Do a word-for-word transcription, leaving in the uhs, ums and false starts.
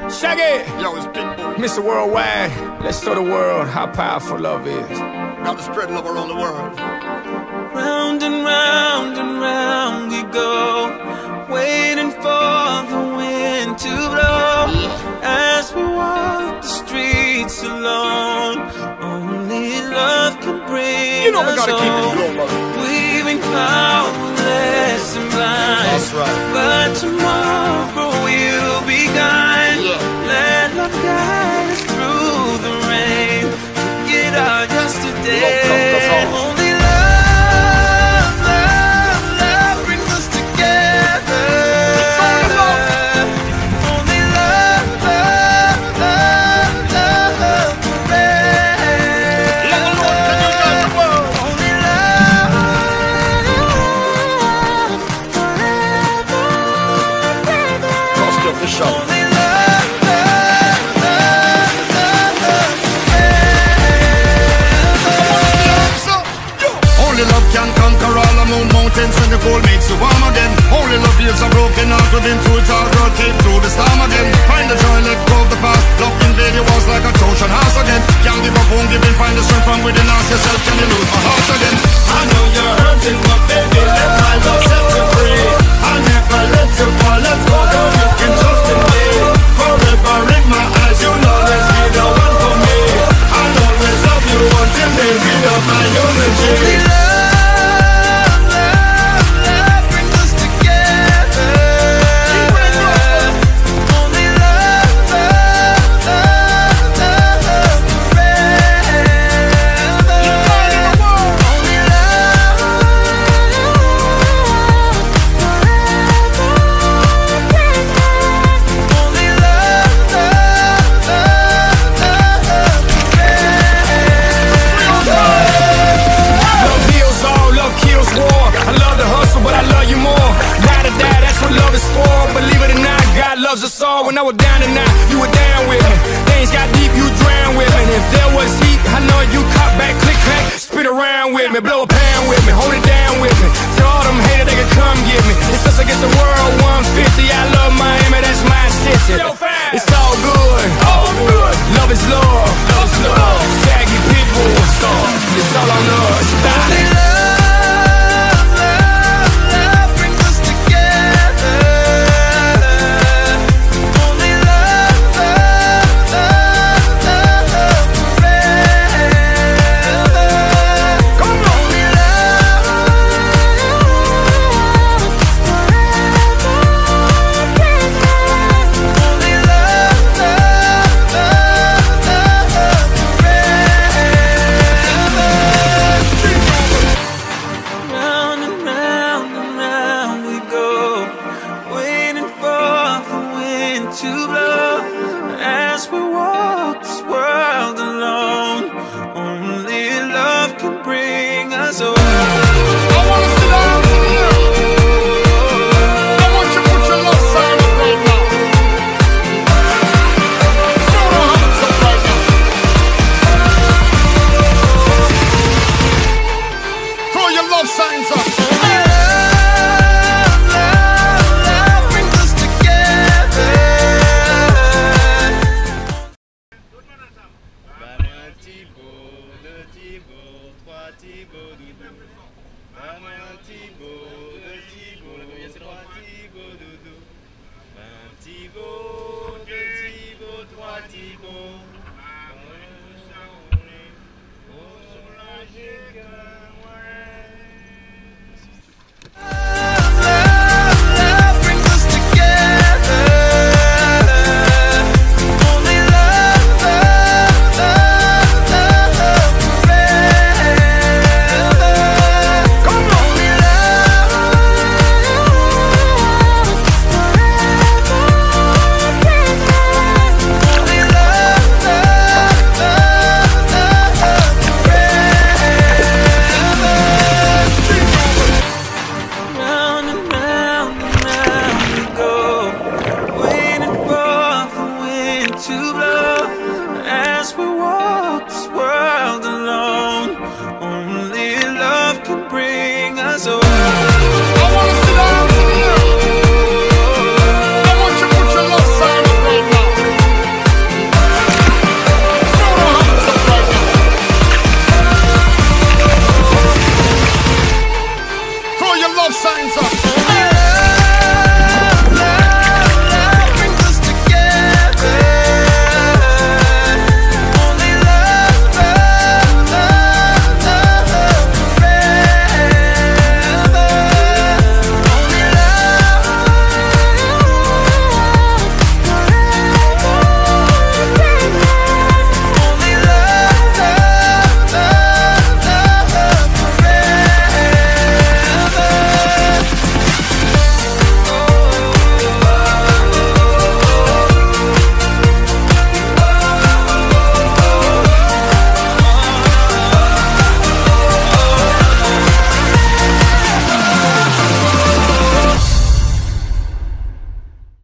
Shaggy, Yo, it's Big Boy. Mister Worldwide, let's show the world how powerful love is. Got to spread love around the world. Round and round and round we go, waiting for the wind to blow. As we walk the streets alone, only love can bring You know we us gotta keep it home. global. We've been powerless and blind, That's right. but tomorrow we'll be kind. Yeah. Let love guide us through the rain. Forget our yesterday. Love comes us all. Only love, love, love brings us together. Only love, love, love, love forever. Let the Lord can unite the world. Only love forever, baby. Cost of the show. Only love, love, love, love, love forever. Only love can conquer all the moon mountains when the cold makes you warm again. Only love heals a broken heart within through it all, girl, came through the storm again. Find the joy, let go of the past. Love invade your walls like a Trojan horse again. Can't give up, won't give in, find the strength from within. Ask yourself, can you lose my heart again? I know you're hurting, but baby, let my love set you free. I'll never let you fall, let's go, girl, you can trust in me. Forever in my eyes, you'll always be the one for me. I'll always love you until they read up my eulogy. Only love, love, love brings us together. Only love, love, love, love forever. Only love forever. Only love, love, love, love forever. Love heals all, love kills war. I love the hustle, but I love you more. Ride or die, that's what love is for. Believe it or not, God loves us all. When I was down and out, you were down with me. Things got deep, you drowned with me. And if there was heat, I know you caught back, click, clack, spin around with me, blow a pound with me, hold it down with me. Tell all them haters they can come get me. It's us against the world, one fifty. I love Miami, that's my city. It's all good, all good. Love is love, love is love. Shaggy people, it's all on us. Only love, love, love brings us together. Only love, love, love, love forever. Come on. Only love forever, only love, love, love, love forever. Round and round and round we go, waiting for the wind to blow. As we walk this world alone, only love can bring us home. I wanna see the hands in the air. I want you to put your love sign up right now. Throw the hands up right now. Throw your love signs up. Only love, love, love brings us together. Un Thibaut, deux Thibaut, trois Thibaut, doudou. Un Thibaut, deux Thibaut, trois Thibaut, doudou. Un Thibaut, deux Thibaut, trois Thibaut.